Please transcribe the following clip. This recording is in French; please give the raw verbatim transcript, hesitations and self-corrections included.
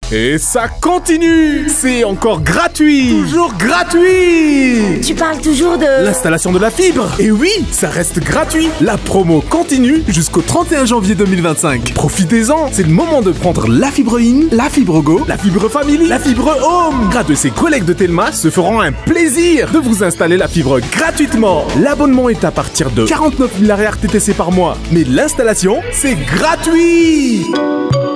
Et ça continue! C'est encore gratuit! Toujours gratuit! Tu parles toujours de... L'installation de la fibre! Et oui, ça reste gratuit! La promo continue jusqu'au trente et un janvier deux mille vingt-cinq. Profitez-en! C'est le moment de prendre la fibre in, la fibre go, la fibre family, la fibre home! Grâce de ses collègues de Telma se feront un plaisir de vous installer la fibre gratuitement! L'abonnement est à partir de quarante-neuf milliards R T T C par mois, mais l'installation, c'est gratuit!